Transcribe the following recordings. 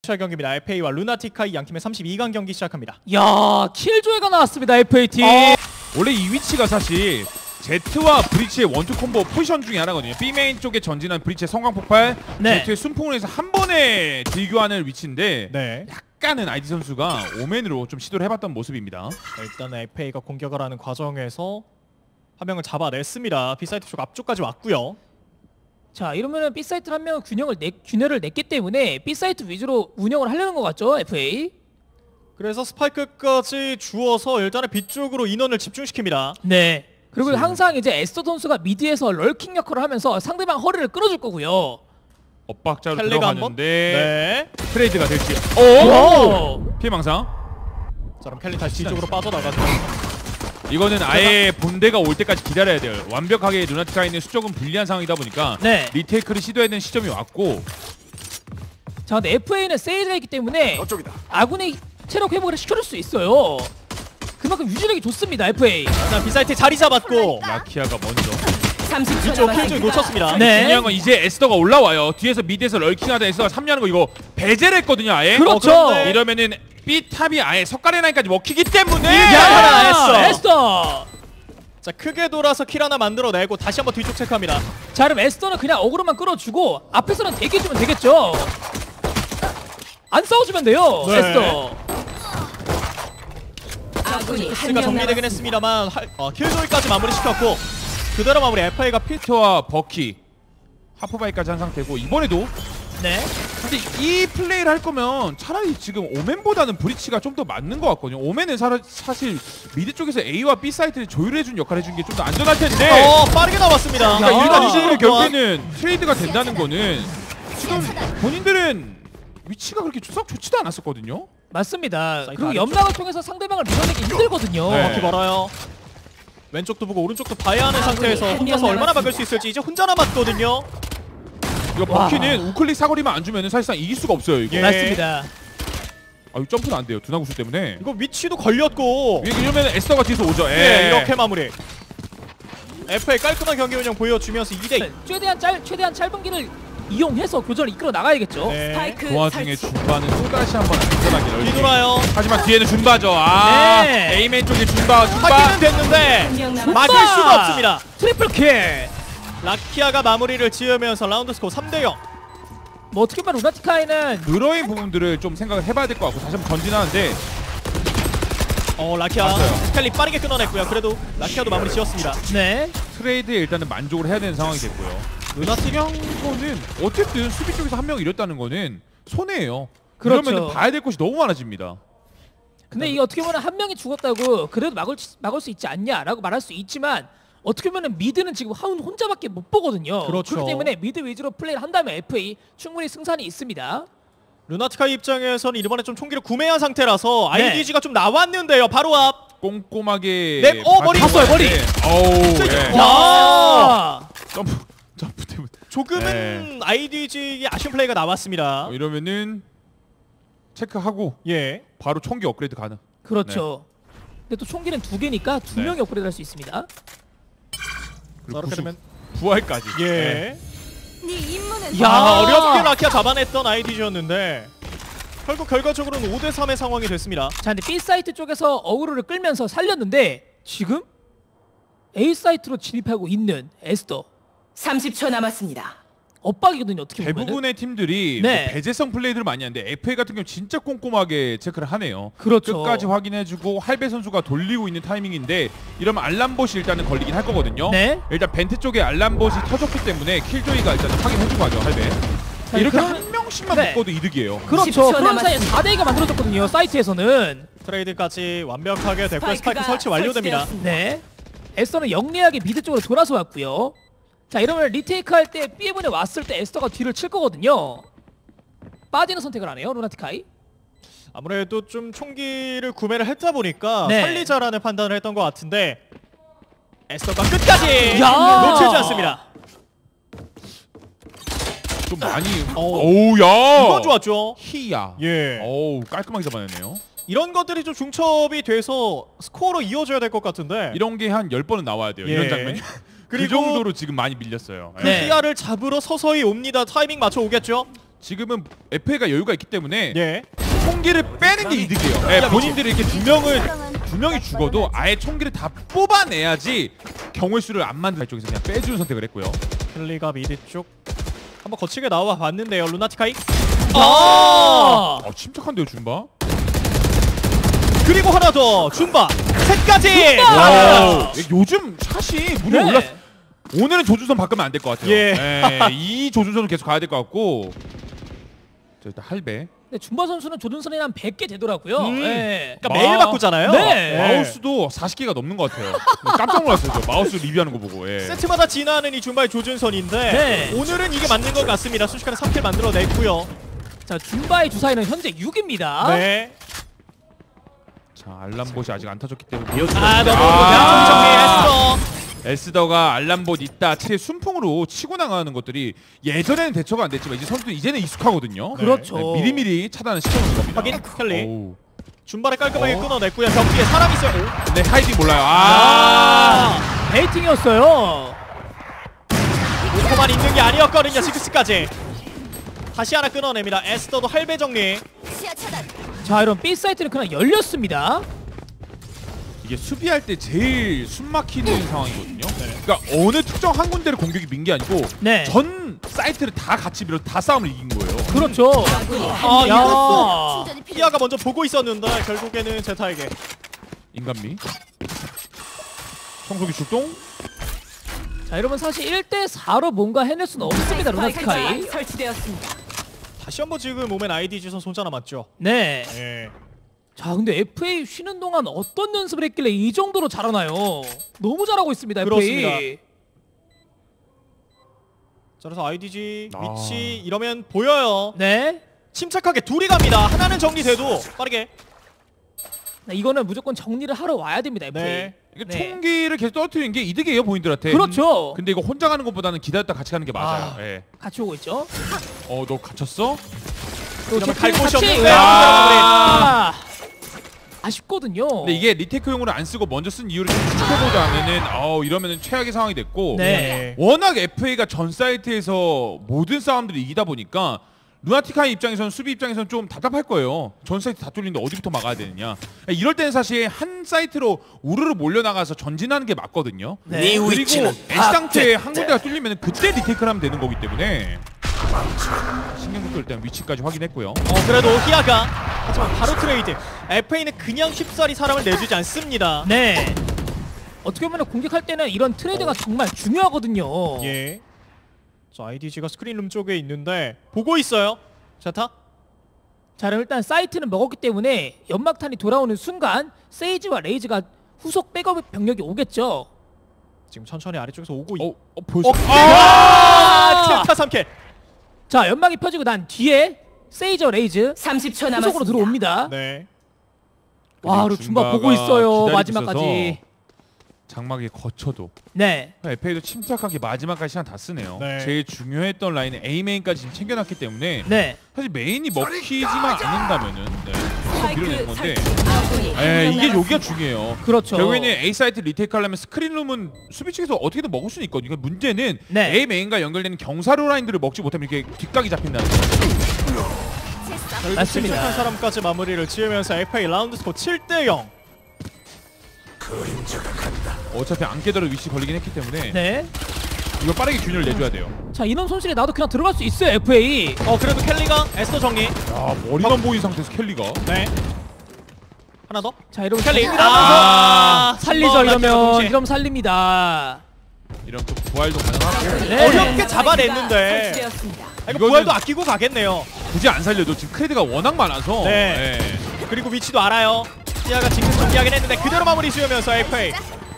뮤추얼 경기입니다. FA와 루나티카이 양팀의 32강 경기 시작합니다. 야, 킬조이가 나왔습니다. FA팀. 원래 이 위치가 사실 Z와 브리치의 원투 콤보 포지션 중에 하나거든요. B메인 쪽에 전진한 브리치의 성광폭발, 네. Z의 순풍을 해서 한 번에 딜교환을 위치인데 네. 약간은 아이디 선수가 오맨으로 좀 시도를 해봤던 모습입니다. 일단 FA가 공격을 하는 과정에서 한 명을 잡아냈습니다. B사이트 쪽 앞쪽까지 왔고요. 자, 이러면은 B사이트 한 명은 균열을 냈기 때문에 B사이트 위주로 운영을 하려는 것 같죠, FA? 그래서 스파이크까지 주어서 일단은 B쪽으로 인원을 집중시킵니다. 네. 그리고 항상 이제 에스더 선수가 미드에서 럴킹 역할을 하면서 상대방 허리를 끌어줄 거고요. 엇박자로 켈리가 한번 들어가는데 네. 트레이드가 될지. 피해망상. 자, 그럼 켈리 다시 뒤쪽으로 빠져나가죠. 이거는 아예 본대가 올 때까지 기다려야 돼요. 완벽하게 루나티카이는 수적은 불리한 상황이다 보니까 네. 리테이크를 시도해야 되는 시점이 왔고. 자, 근데 FA는 세이즈가 있기 때문에 아군의 체력 회복을 시켜줄 수 있어요. 그만큼 유지력이 좋습니다, FA. 자, B사이트 자리 잡았고 라키아가 먼저. 30초 이쪽 킬조이 놓쳤습니다. 네. 중요한 건 이제 에스더가 올라와요. 뒤에서 미드에서 럴킹하다 에스더가 3냐는 거 이거 배제를 했거든요, 아예. 그렇죠. 이러면은 B탑이 아예 석가래 라인까지 먹히기 때문에 하나 에스더. 자, 크게 돌아서 킬 하나 만들어내고 다시 한번 뒤쪽 체크합니다. 자, 그럼 에스더는 그냥 어그로만 끌어주고 앞에서는 대기해주면 되겠죠. 안 싸워주면 돼요, 네. 에스더. 아군이 스가 한명 정리되긴 했습니다만 킬조이까지 마무리시켰고 그대로 마무리. FA가 피트와 버키 하프바이까지 한 상태고 이번에도. 네. 근데 이 플레이를 할 거면 차라리 지금 오맨보다는 브리치가 좀 더 맞는 것 같거든요. 오맨은 사실 미드 쪽에서 A와 B 사이트를 조율해준 역할을 해준 게 좀 더 안전할 텐데. 빠르게 나왔습니다. 그러니까 이런 아, 식으로 결국에는 트레이드가 된다는 거는 지금 본인들은 위치가 그렇게 썩 좋지도 않았었거든요. 맞습니다. 사이트 그리고 아래쪽. 연막을 통해서 상대방을 밀어내기 힘들거든요. 네. 바퀴 멀어요. 왼쪽도 보고 오른쪽도 봐야 하는 상태에서 한 혼자서 명 얼마나 남았습니다. 막을 수 있을지 이제 혼자 남았거든요. 이거 버키는 우클릭 사거리만 안 주면은 사실상 이길 수가 없어요. 이거. 예. 맞습니다. 아, 점프는 안 돼요. 두나구슬 때문에. 이거 위치도 걸렸고 이러면 에스더가 뒤에서 오죠. 이렇게 마무리. FA 깔끔한 경기 운영 보여주면서 2대2. 최대한 짧은 길을 이용해서 교전을 이끌어 나가야겠죠. 네. 스파이크 그 와중에 설치. 준바는 또다시 한번 안전하게 널리. 뒤돌아요. 하지만 뒤에는 준바죠. 아, 네. A맨 쪽에 준바. 하기는 됐는데 한명 남았. 막을 수가 없습니다. 트리플 킬. 라키아가 마무리를 지으면서 라운드 스코어 3대0. 뭐 어떻게 보면 루나티카이는 그러한 부분들을 좀 생각을 해봐야 될 것 같고 다시 한번 전진하는데. 라키아 맞아요. 스켈리 빠르게 끊어냈고요. 그래도 라키아도 마무리 지었습니다. 네. 트레이드에 일단은 만족을 해야 되는 상황이 됐고요. 루나티경 거는 어쨌든 수비 쪽에서 한 명 잃었다는 거는 손해예요. 그렇죠. 그러면 봐야 될 것이 너무 많아집니다. 근데 이게 어떻게 보면 한 명이 죽었다고 그래도 막을 수 있지 않냐라고 말할 수 있지만 어떻게 보면 미드는 지금 하운 혼자밖에 못 보거든요. 그렇죠. 그렇기 때문에 미드 위주로 플레이를 한다면 FA 충분히 승산이 있습니다. 루나티카이 입장에서는 이번에 좀 총기를 구매한 상태라서 네. IDG가 좀 나왔는데요. 바로 앞. 꼼꼼하게. 네, 머리 봤어요, 머리. 어우, 예. 야! 점프 때문에. 조금은 IDG의 아쉬운 플레이가 나왔습니다. 이러면은 체크하고 예. 바로 총기 업그레이드 가능. 그렇죠. 근데 또 총기는 2개니까 2명이 업그레이드 할 수 있습니다. 그리고 이렇게 되면 부활까지. 예. 네. 네 임무는 야. 어렵게 라키아 잡아냈던 IDG였는데 결국 결과적으로는 5대3의 상황이 됐습니다. 자, 근데 B 사이트 쪽에서 어그로를 끌면서 살렸는데 지금 A 사이트로 진입하고 있는 에스더 30초 남았습니다. 엇박이거든요. 어떻게 보면. 대부분의 팀들이 네. 뭐 배제성 플레이들을 많이 하는데 FA 같은 경우 진짜 꼼꼼하게 체크를 하네요. 그렇죠. 끝까지 확인해주고 할배 선수가 돌리고 있는 타이밍인데 이러면 알람봇이 일단은 걸리긴 할 거거든요. 네. 일단 벤트 쪽에 알람봇이 터졌기 때문에 킬조이가 일단 확인해주고 하죠, 할배. 이렇게 그럼- 한 명씩만 네. 묶어도 이득이에요. 그렇죠. 10초 그런 사이에 남았습니다. 4대2가 만들어졌거든요. 사이트에서는. 트레이드까지 완벽하게 됐고 스파이크 설치 완료됩니다. 네. 에스더는 영리하게 미드 쪽으로 돌아서 왔고요. 자, 이러면 리테이크 할 때 B에본에 왔을 때 에스더가 뒤를 칠 거거든요. 빠지는 선택을 하네요, 루나티카이. 아무래도 좀 총기를 구매를 했다 보니까 네. 살리자라는 판단을 했던 것 같은데 에스더가 끝까지 야! 놓치지 않습니다. 좀 많이. 어우. 오우, 야. 이건 좋았죠. 히야. 예. 어우, 깔끔하게 잡아냈네요. 이런 것들이 좀 중첩이 돼서 스코어로 이어져야 될 것 같은데 이런 게 한 10번은 나와야 돼요. 예. 이런 장면이. 그 그리고 정도로 지금 많이 밀렸어요. 그 네. 히아를 잡으러 서서히 옵니다. 타이밍 맞춰 오겠죠? 지금은 FA가 여유가 있기 때문에 예. 총기를 빼는 게 이득이에요. 예, 본인들이 이렇게 두 명이 죽어도 아예 총기를 다 뽑아내야지 경우의 수를 안 만들 쪽에서 그냥 빼주는 선택을 했고요. 켈리가 미드 쪽 한번 거칠게 나와 봤는데요. 루나티카이. 아! 침착한데요, 준바. 그리고 하나 더 줌바 셋까지. 와우. 요즘 샷이 무려 네. 올랐. 오늘은 조준선 바꾸면 안 될 것 같아요. 예. 이 조준선을 계속 가야 될 것 같고. 자, 일단 할배. 근데 줌바 선수는 조준선이 한 100개 되더라고요. 예. 그러니까 매일 바꾸잖아요. 네. 마우스도 40개가 넘는 것 같아요. 깜짝 놀랐어요. 저 마우스 리뷰하는 거 보고. 예. 세트마다 진화하는 이 줌바의 조준선인데 네. 오늘은 이게 맞는 것 같습니다. 순식간에 3킬 만들어냈고요. 자, 줌바의 주사위는 현재 6입니다. 네. 자, 알람봇이 아직 안 터졌기 때문에 아 너무 아. 정리했어. 에스더가 알람봇 있다 채 순풍으로 치고 나가는 것들이 예전에는 대처가 안 됐지만 이제 선수들 이제는 익숙하거든요. 그렇죠. 네, 미리미리 차단을 시켜놓는 겁니다. 확인 켈리. 오우. 줌바를 깔끔하게 끊어냈고요. 벽 뒤에 사람 있어요. 오. 근데 하이딩 몰라요. 베이팅이었어요. 오코만 있는 게 아니었거든요. 시크스까지. 다시 하나 끊어냅니다. 에스더도 할배 정리. 자, 이런 B 사이트는 그냥 열렸습니다. 이게 수비할 때 제일 숨막히는 상황이거든요. 그러니까 어느 특정 한 군데를 공격이 민 게 아니고 네. 전 사이트를 다 같이 밀어 다 싸움을 이긴 거예요. 그렇죠. 아 야. 이것도 피아가 먼저 보고 있었는데 결국에는 제타에게. 인간미. 청소기 출동. 자, 이러면 사실 1대4로 뭔가 해낼 수는 없습니다, 루나티카이. 설치되었습니다. 다시 한번 지금 오멘 아이디지 선수 혼자 남았죠. 네. 예. 자, 근데 FA 쉬는 동안 어떤 연습을 했길래 이 정도로 잘하나요? 너무 잘하고 있습니다, 그렇습니다. FA. 자 그래서 아이디지 아. 위치 이러면 보여요. 네. 침착하게 둘이 갑니다. 하나는 정리돼도 빠르게. 네, 이거는 무조건 정리를 하러 와야 됩니다, FA. 네. 이게 네. 총기를 계속 떨어뜨리는 게 이득이에요 본인들한테. 그렇죠. 근데 이거 혼자 가는 것보다는 기다렸다 같이 가는 게 맞아요. 아. 예. 같이 오고 있죠. 너 갇혔어? 또 이러면 제트는 갈 곳이 같이- 없는데. 아, 아쉽거든요. 근데 이게 리테크용으로 안 쓰고 먼저 쓴 이유를 좀 추측해보자면은 이러면은 최악의 상황이 됐고 네. 워낙 FA가 전 사이트에서 모든 싸움들을 이기다 보니까 루나티카이 입장에서는 수비 입장에서는 좀 답답할 거예요. 전 사이트 다 뚫리는데 어디부터 막아야 되느냐. 이럴 때는 사실 한 사이트로 우르르 몰려나가서 전진하는 게 맞거든요. 네. 그리고 H 상태에 한 군데가 뚫리면 그때 리테이크를 하면 되는 거기 때문에 신경도 일단 위치까지 확인했고요. 그래도 히아가 하지만 바로 트레이드. FA는 그냥 쉽사리 사람을 내주지 않습니다. 네. 어떻게 보면 공격할 때는 이런 트레이드가 정말 중요하거든요. 예. 자 아이디지가 스크린룸 쪽에 있는데 보고 있어요. 제타. 자, 그럼 일단 사이트는 먹었기 때문에 연막탄이 돌아오는 순간 세이지와 레이즈가 후속 백업 병력이 오겠죠. 지금 천천히 아래쪽에서 오고 있. 보였어. 트타 3킬. 자, 연막이 펴지고 난 뒤에 세이지와 레이즈 30초 후속으로 남았습니다. 들어옵니다. 네. 와, 그리고 줌바 보고 있어요. 기다리고 마지막까지. 장막에 거쳐도 네. FA도 침착하게 마지막까지 시간 다 쓰네요. 네. 제일 중요했던 라인은 A 메인까지 지금 챙겨놨기 때문에 네. 사실 메인이 먹히지만 않는다면은 밀어내는 건데 아군이 이게 여기가 중요해요. 그렇죠. 결국에는 A 사이트 리테이크 하려면 스크린룸은 수비 측에서 어떻게든 먹을 수는 있거든요. 그러니까 문제는 네. A 메인과 연결되는 경사로 라인들을 먹지 못하면 이렇게 뒷각이 잡힌다는 거죠. 결국 맞습니다. 침착한 사람까지 마무리를 지으면서 FA 라운드 스코어 7대0. 어차피 안 깨달을 위치 걸리긴 했기 때문에 네. 이거 빠르게 균열을 내줘야 돼요. 자, 인원 손실에 나도 그냥 들어갈 수 있어요, FA. 그래도 켈리가 에스더 정리. 야, 머리만 보인 상태에서 켈리가 네. 하나 더. 자, 이러면 켈리. 살리죠, 이러면 살립니다. 이런 또 부활도 가능하고 네. 어렵게 잡아냈는데. 설치되었습니다. 이거 이거는- 부활도 아끼고 가겠네요. 굳이 안 살려도 지금 크레드가 워낙 많아서 네. 그리고 위치도 알아요. 시아가 징크 정리하긴 했는데 그대로 마무리 지으면서 FA.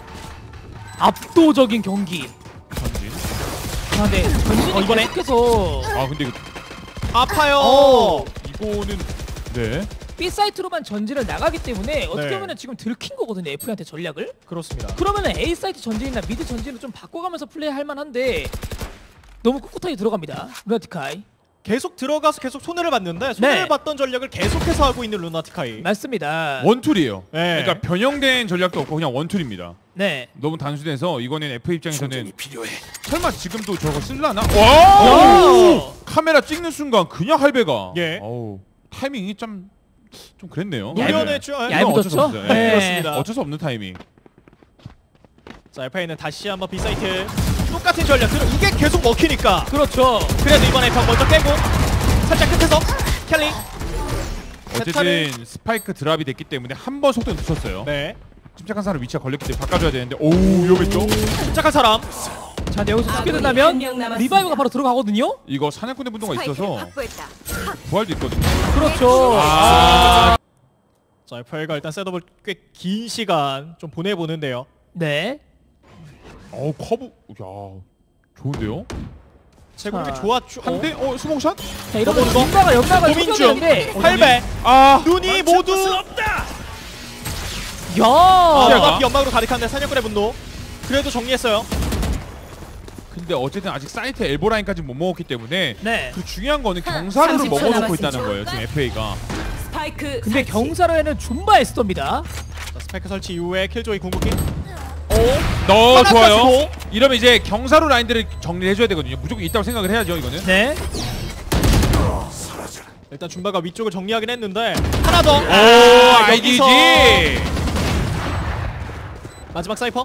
압도적인 경기. 전진. 자, 네. 전진이 이번에? 계속해서 근데 이거, 아파요. 이거는 네. B 사이트로만 전진을 나가기 때문에 어떻게 네. 보면 지금 들킨 거거든요, FA한테 전략을. 그렇습니다. 그러면 A 사이트 전진이나 미드 전진을 좀 바꿔가면서 플레이할 만한데 너무 꿋꿋하게 들어갑니다, 루나티카이. 계속 들어가서 계속 손해를 봤는데 손해를 네. 봤던 전략을 계속해서 하고 있는 루나티카이. 맞습니다. 원툴이에요. 네. 그러니까 변형된 전략도 없고 그냥 원툴입니다. 네. 너무 단순해서 이거는 FA 입장에서는 설마 지금도 저거 쓸라나? 오! 와! 카메라 찍는 순간 그냥 할배가. 예. 어우, 타이밍이 좀 그랬네요. 우연했죠. 이건 얇은 어쩔 수 졌죠? 없어요. 네. 그렇습니다. 어쩔 수 없는 타이밍. 자, FA는 다시 한번 B사이트 똑같은 전략. 이게 계속 먹히니까. 그렇죠. 그래도 이번에 벽 먼저 깨고 살짝 끝에서 켈리. 어쨌든 스파이크 드랍이 됐기 때문에 한 번 속도 늦췄어요. 네. 침착한 사람 위치가 걸렸기 때문에 바꿔줘야 되는데 오우 위험했죠? 침착한 사람. 자, 근데 여기서 죽게 한명 된다면 남았습니다. 리바이브가 바로 들어가거든요. 이거 사냥꾼의 분도가 있어서 확보했다. 부활도 있거든요. 그렇죠. 자, FA가 일단 셋업을 꽤 긴 시간 좀 보내보는데요. 네. 어우 커브 야 좋은데요? 제공이 자, 좋았죠. 한 대? 스몽샷? 자, 이러면 넘어오는 거? 누군가가 연막을 고민 중. 쳐줬는데 할배. 아 눈이 모두. 야! 연막 연막으로 가득한데 사냥꾼의 분노. 그래도 정리했어요. 근데 어쨌든 아직 사이트 엘보 라인까지 못 먹었기 때문에 네. 그 중요한 거는 경사로를 30초 먹어놓고 남았습니다. 있다는 거예요 지금 FA가. 스파이크 근데 설치. 경사로에는 줌바 에스더입니다. 자, 스파이크 설치 이후에 킬조이 궁극기. 좋아요. 하나까지 이러면 이제 경사로 라인들을 정리를 해줘야 되거든요. 무조건 있다고 생각을 해야죠 이거는. 네. 일단 줌바가 위쪽을 정리하긴 했는데 하나 더. 오 IDG. 마지막 사이퍼.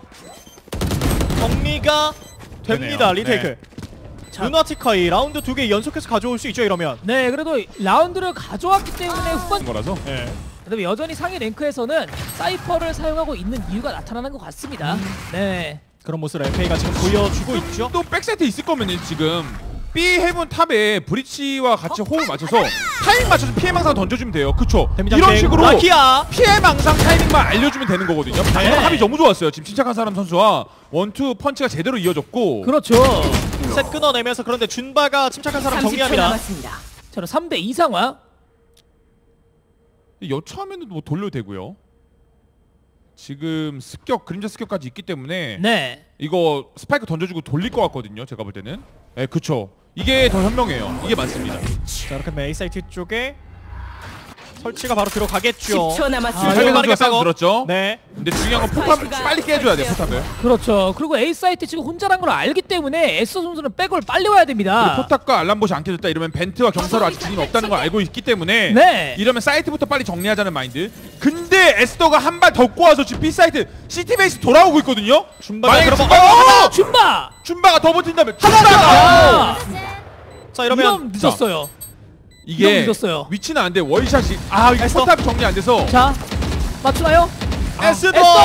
정리가 됩니다. 되네요. 리테이크. 루나티카이 라운드 2개 연속해서 가져올 수 있죠 이러면. 네, 그래도 라운드를 가져왔기 때문에 후반 거라서. 네. 그다음에 여전히 상위 랭크에서는 사이퍼를 사용하고 있는 이유가 나타나는 것 같습니다. 네. 그런 모습을 FA가 지금 보여주고 있죠. 또 백세트 있을 거면은 지금 B 헤븐 탑에 브리치와 같이 호흡을 맞춰서 타임 맞춰서 피해 망상 던져주면 돼요. 그쵸? 이런 식으로 라키아. 피해 망상 타이밍만 알려주면 되는 거거든요. 방금 네. 합이 너무 좋았어요. 지금 침착한 사람 선수와 원투 펀치가 제대로 이어졌고. 그렇죠. 셋 끊어내면서 그런데 준바가 침착한 사람 30초 정리합니다. 남았습니다. 자, 3대2 상황. 여차하면 뭐 돌려도 되고요. 지금 습격 그림자 습격까지 있기 때문에 네. 이거 스파이크 던져주고 돌릴 것 같거든요. 제가 볼 때는. 네, 그쵸. 이게 더 현명해요. 이게 맞습니다. 자, 이렇게 메이 사이트 쪽에 설치가 바로 들어가겠죠. 10초 남았습니다. 아, 할배 빠르게 선수가 싸움 빼고. 들었죠. 네. 근데 중요한 건 포탑을 스파이크가 빨리 깨줘야 돼요. 포탑을. 그렇죠. 그리고 A 사이트 지금 혼자란 걸 알기 때문에 에서 선수는 백을 빨리 와야 됩니다. 그리고 포탑과 알람봇이 안 켜졌다 이러면 벤트와 경사로 아직 진입 없다는 걸 알고 있기 때문에 네. 이러면 사이트부터 빨리 정리하자는 마인드. 근데 에스더가 한 발 더 꼬아서 지금 B 사이트 시티 베이스 돌아오고 있거든요. 준바가 만약에 들어가. 줌바. 줌바가 더 버틴다면 아, 자, 이러면 이러면 늦었어요. 이게 너무 늦었어요. 위치는 안 돼. 월샷이 이거 에스더. 포탑이 정리 안 돼서 자, 맞추나요? 에스더. 에스더!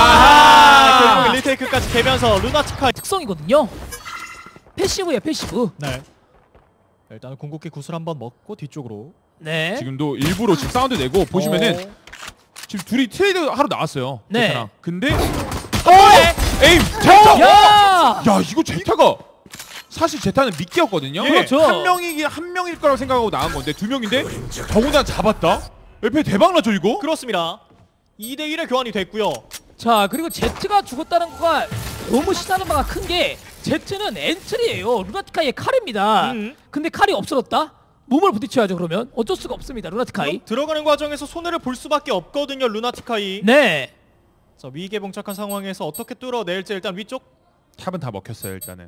아, 결국 리테이크까지 되면서 루나티카이. 특성이거든요. 패시브예요, 패시브. 네. 일단 궁극기 구슬 한번 먹고 뒤쪽으로. 네. 지금도 일부러 지금 사운드 내고 보시면은 어. 지금 둘이 트레이드 하러 나왔어요. 네. 제타랑. 근데 네. 에임 제타. 야! 야 이거 제타가 사실 제타는 미끼였거든요. 예. 그렇죠. 한 명일 거라고 생각하고 나간 건데 두 명인데 더군다나 잡았다. 옆에 대박 나죠 이거? 그렇습니다. 2대1의 교환이 됐고요. 자, 그리고 제트가 죽었다는 거가 너무 시사하는 바가 큰 게 제트는 엔트리예요. 루나티카이의 칼입니다. 근데 칼이 없어졌다? 몸을 부딪혀야죠. 그러면 어쩔 수가 없습니다. 루나티카이. 그럼 들어가는 과정에서 손해를 볼 수밖에 없거든요. 루나티카이. 네. 자, 위기에 봉착한 상황에서 어떻게 뚫어낼지 일단 위쪽. 탑은 다 먹혔어요 일단은.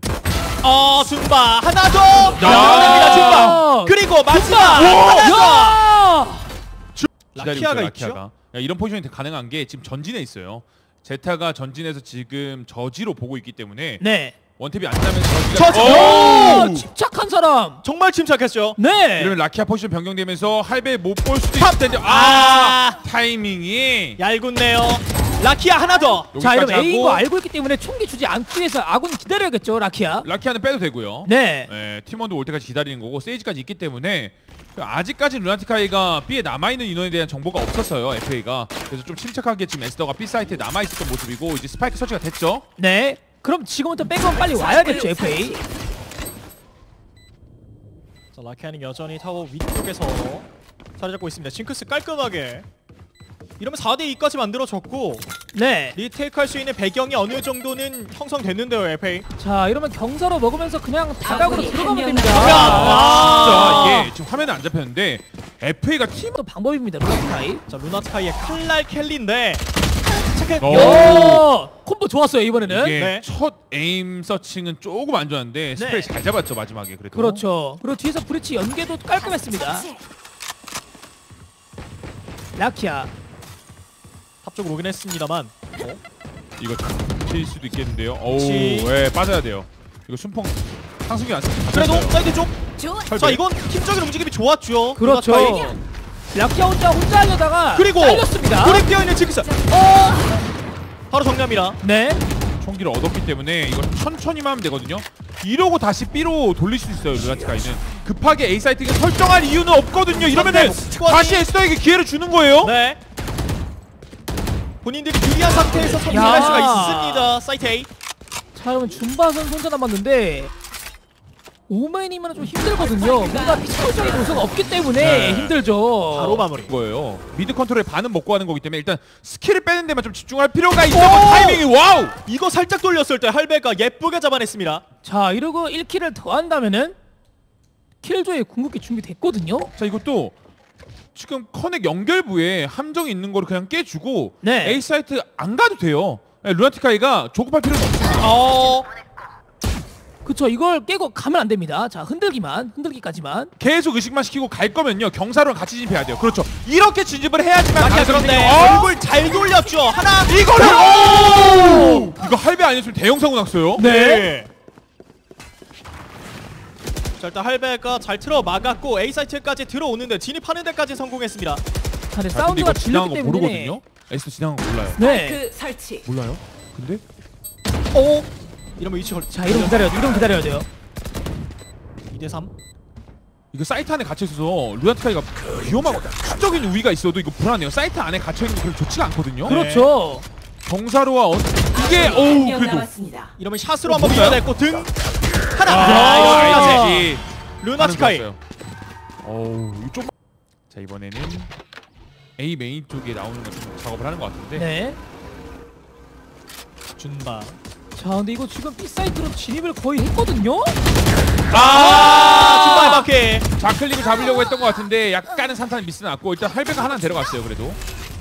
준바 하나 더. 야! 뚫어냅니다. 준바. 그리고 마지막 하나 더. 야! 기다리고 라키아가 있어요, 있죠. 라키아가. 야, 이런 포지션이 가능한 게 지금 전진에 있어요. 제타가 전진에서 지금 저지로 보고 있기 때문에 네. 원탭이 안 나면 저지가. 저지! 오! 침착한 사람. 정말 침착했죠. 네. 이러면 라키아 포지션 변경되면서 할배 못 볼 수도 탑! 있을 텐데 아! 타이밍이 얇군네요. 라키아 하나 더. 자, 이러면 여기까지 A인 거 하고 알고 있기 때문에 총기 주지 않기 위해서 아군 기다려야겠죠, 라키아. 라키아는 빼도 되고요. 네. 팀원도 올 때까지 기다리는 거고 세이지까지 있기 때문에 아직까지 루나티카이가 B에 남아있는 인원에 대한 정보가 없었어요. FA가. 그래서 좀 침착하게 지금 에스더가 B 사이트에 남아있었던 모습이고 이제 스파이크 설치가 됐죠. 네. 그럼 지금부터 백업 빨리 와야겠죠, FA. 자, 라키아는 여전히 타워 위쪽에서 자리 잡고 있습니다. 징크스 깔끔하게 이러면 4대2까지 만들어졌고 네. 리테이크 할 수 있는 배경이 어느 정도는 형성됐는데요, FA. 자 이러면 경사로 먹으면서 그냥 다각으로 아군이 들어가면 한 됩니다. 명 진짜 이게 지금 화면에 안 잡혔는데 FA가 팀 또 방법입니다. 루나티카이. 자, 루나스카이의 칼날 켈리인데 오! 콤보 좋았어요 이번에는. 이게 네. 첫 에임 서칭은 조금 안 좋았는데 스프레이 잘 잡았죠 마지막에 그래도. 그렇죠. 그리고 뒤에서 브리치 연계도 깔끔했습니다. 라키아. 탑 쪽으로 오긴 했습니다만 이거 잡힐 수도 있겠는데요. 어우, 그렇지. 예, 빠져야 돼요. 이거 순풍 상승이 안 그래도 사이드 쪽. 좋아. 자, 이건 팀적인 움직임이 좋았죠. 그렇죠. 루나스카이. 라키아 혼자 하려다가 그리고 잘렸습니다. 불이 뛰어있는 징크스. 바로 정리합니다. 네. 총기를 얻었기 때문에 이거 천천히만 하면 되거든요. 이러고 다시 B로 돌릴 수 있어요 루나티카이는. 급하게 A 사이트가 설정할 이유는 없거든요. 이러면은 다시 에스더에게 기회를 주는 거예요. 네. 본인들이 유리한 상태에서 성공할 야. 수가 있습니다. 사이트 A. 자 그러면 줌바선 혼자 남았는데 오맨이면 좀 힘들거든요. 뭔가 피지컬적인 요소가 없기 때문에 네. 힘들죠. 바로 마무리. 거예요. 미드 컨트롤에 반은 먹고 하는 거기 때문에 일단 스킬을 빼는 데만 좀 집중할 필요가 있어. 타이밍이 와우. 이거 살짝 돌렸을 때 할배가 예쁘게 잡아냈습니다. 자 이러고 1킬을 더 한다면은 킬조의 궁극기 준비됐거든요. 자 이것도 지금 커넥 연결부에 함정이 있는 거를 그냥 깨주고 네. A 사이트 안 가도 돼요. 네, 루나티카이가 조급할 필요는 없습니다. 그쵸 이걸 깨고 가면 안 됩니다. 자 흔들기까지만. 계속 의식만 시키고 갈 거면요 경사로랑 같이 진입해야 돼요. 그렇죠. 이렇게 진입을 해야지만 아니야, 가능성이 그런데 생겨요. 얼굴 잘 돌렸죠. 하나. 이거를 오! 이거 할배 아니었으면 대형 사고 났어요. 네. 자, 일단 할배가 잘 틀어 막았고 A 사이트까지 들어오는데 진입하는 데까지 성공했습니다. 자 근데 자, 근데 사운드가 이거 지나간 들렸기 거 때문에 모르거든요. 에스도 지나간 거 몰라요. 네. 그 설치. 몰라요? 근데 오. 이러면 위치 걸. 자 이러면 기다려야 돼요. 2대3. 이거 사이트 안에 갇혀 있어서 루나티카이가 위험하고 수적인 우위가 있어도 이거 불안해요. 사이트 안에 갇혀 있는 게 별로 좋지가 않거든요. 그렇죠. 경사로와 이게 한 어우 명 그래도 남았습니다. 이러면 샷으로 한번 볼까요? 밀어냈고 등 하나. 아, 여기까지. 알지. 루나티카이. 어우 이거 좀. 자 이번에는 A 메인 쪽에 나오는 거 좀 작업을 하는 것 같은데. 네. 준바. 자 근데 이거 지금 B 사이트로 진입을 거의 했거든요. 준바의 바퀴. 좌클릭을 잡으려고 했던 것 같은데 약간은 산탄 미스 났고 일단 할배가 하나 데려갔어요. 그래도.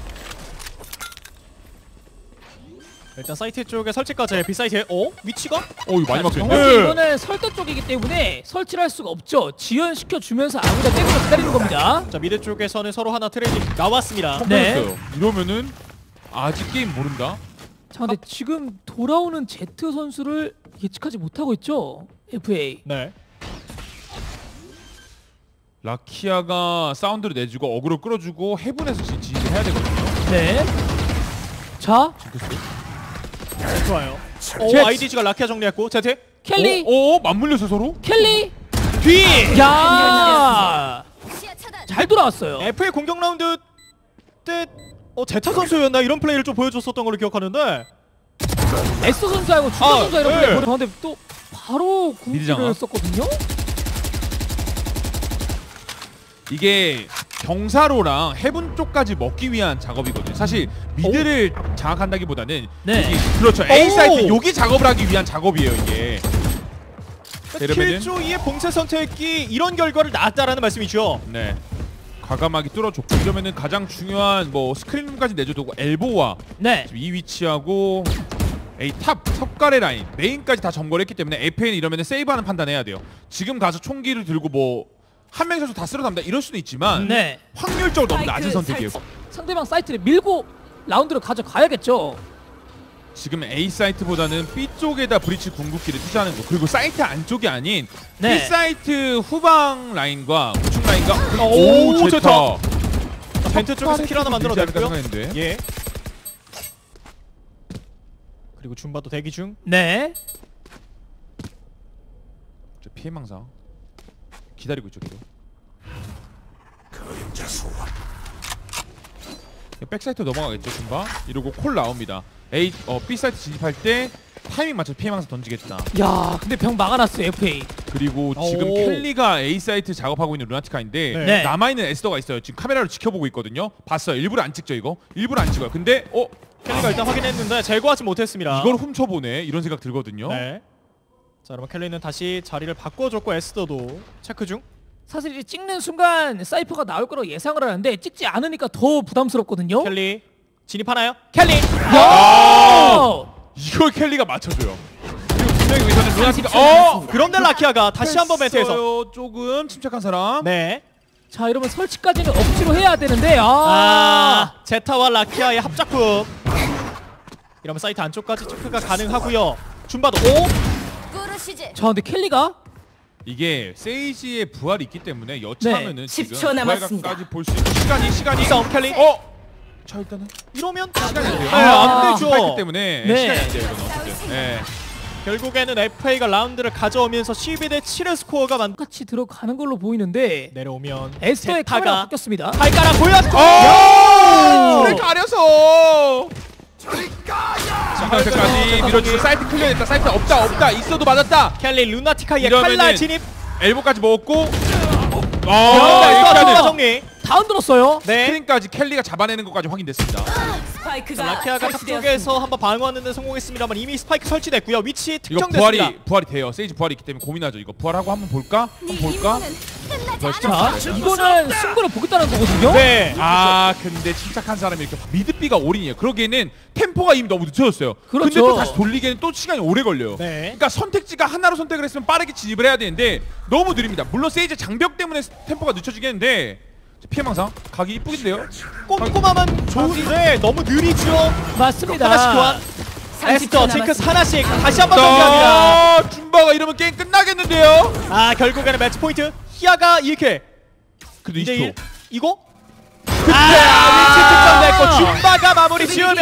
일단 사이트 쪽에 설치까지 B 사이트에 위치가? 이거 많이 막혀 정확히 있네. 이거는 설대 쪽이기 때문에 설치를 할 수가 없죠. 지연시켜 주면서 아무나 땡겨서 기다리는 겁니다. 자, 미드 쪽에서는 서로 하나 트레이딩 나왔습니다. 네. 네. 이러면은 아직 게임 모른다. 자 근데 지금 돌아오는 제트 선수를 예측하지 못하고 있죠. FA. 네. 라키아가 사운드를 내주고 어그로 끌어주고 해븐에서 진입을 해야 되거든요. 네. 자 네, 좋아요. 제트. IDG가 라키아 정리했고 제트. 켈리. 맞물렸어 서로? 켈리. 뒤. 야. 잘 돌아왔어요. FA 공격 라운드 때 제타 선수였나 이런 플레이를 좀 보여줬었던 걸로 기억하는데. 에스 선수하고 주전 선수 이런 네. 플레이 보는데 또 바로 미드장아. 궁극기를 썼거든요. 이게 경사로랑 해븐 쪽까지 먹기 위한 작업이거든요. 사실 미드를 장악한다기보다는 네. 여기, 그렇죠. A 오! 사이트 여기 작업을 하기 위한 작업이에요 이게. 이러면은 킬조이의 봉쇄 선택이 이런 결과를 낳았다라는 말씀이죠. 네. 과감하게 뚫어줬고 이러면은 가장 중요한 뭐 스크린까지 내줘도 엘보와 네. 지금 이 위치하고 A 탑 석가래 라인 메인까지 다 점거를 했기 때문에 FA는 이러면은 세이브하는 판단해야 돼요. 지금 가서 총기를 들고 뭐 한 명의 선수 다 쓸어 담다 이럴 수도 있지만 네. 확률적으로 너무 낮은 스파이크 선택이에요. 설치. 상대방 사이트를 밀고 라운드를 가져가야겠죠. 지금 A 사이트보다는 B 쪽에다 브리치 궁극기를 투자하는 거 그리고 사이트 안쪽이 아닌 네. B 사이트 후방 라인과 우측 라인과 오, 제타. 좋다. 벤트 쪽에서 킬 하나 만들어냈고요. 생각했는데. 예. 그리고 줌바도 대기 중. 네. 저 피해망상 기다리고 있죠 계속. 백사이트 넘어가겠죠 금방. 이러고 콜 나옵니다. B 사이트 진입할 때 타이밍 맞춰 피해망상 던지겠다. 야, 근데 병 막아놨어요 FA. 그리고 지금 오. 켈리가 A 사이트 작업하고 있는 루나티카인데 네. 남아있는 에스더가 있어요. 지금 카메라로 지켜보고 있거든요. 봤어요. 일부러 안 찍죠 이거. 일부러 안 찍어요. 근데 켈리가 일단 확인했는데 제거하지 못했습니다. 이걸 훔쳐보네 이런 생각 들거든요. 네. 자 여러분 켈리는 다시 자리를 바꿔줬고 에스더도 체크 중. 사실 이제 찍는 순간 사이퍼가 나올 거라고 예상을 하는데 찍지 않으니까 더 부담스럽거든요. 켈리 진입하나요? 켈리! 야! 이걸 켈리가 맞춰줘요. 그리고 분명히 여기서는 루나티카 30초 남았습니다. 그런데 라키아가 다시 한번 매트에서 했어요. 조금 침착한 사람. 네. 자 이러면 설치까지는 억지로 해야 되는데 제타와 라키아의 합작품. 이러면 사이트 안쪽까지 체크가 가능하고요. 줌바도 꾸르시지. 자 근데 켈리가 이게 세이지의 부활이 있기 때문에 여차하면은 지금 10초 남았습니다. 부활각까지 볼 수 있는 시간이 싸움 켈리. 자 일단은 이러면 시간이 안 돼요. 안 되죠. 스파이크 때문에 네. 시간이 안 돼요. 이건 어쨌든. 네. 결국에는 FA가 라운드를 가져오면서 12대 7의 스코어가 같이 들어가는 걸로 보이는데 내려오면 에스터의 카메라가 제타가 바뀌었습니다. 발가락 보였고 불을 가려서 시간까지 밀어주고 사이트 클리어했다. 사이트 없다 있어도 맞았다. 켈리 루나티카의 이러면은 칼날 진입. 엘보까지 먹었고 일단은 일단은 정리. 다 흔들었어요. 네. 스크린까지 켈리가 잡아내는 것까지 확인됐습니다. 스파이크가 라키아가 탑 설치되었습니다. 쪽에서 한번 방어하는 데 성공했습니다만 이미 스파이크 설치됐고요. 위치 이거 특정됐습니다. 부활이 돼요. 세이지 부활이 있기 때문에 고민하죠. 이거 부활하고 한번 볼까? 한번 볼까? 자 이거는 승부를 보겠다는 거거든요. 네. 근데 침착한 사람이 이렇게 미드비가 올인이에요. 그러기에는 템포가 이미 너무 늦춰졌어요. 그렇죠. 근데 또 다시 돌리기에는 또 시간이 오래 걸려요. 네. 그러니까 선택지가 하나로 선택을 했으면 빠르게 진입을 해야 되는데 너무 느립니다. 물론 세이지 장벽 때문에 템포가 늦춰지겠는데 피해망상 각이 이쁘긴데요. 꼼꼼하면 좋은데 너무 느리죠. 맞습니다. 하나씩 교환. 30초 에스터 징크스 남았습니다. 하나씩 다시 한번 정리합니다. 줌바가 이러면 게임 끝나겠는데요. 결국에는 매치 포인트 히아가 1킬. 그래도 2대1 20초. 이거? 위치 특정됐고 줌바가 마무리 지으면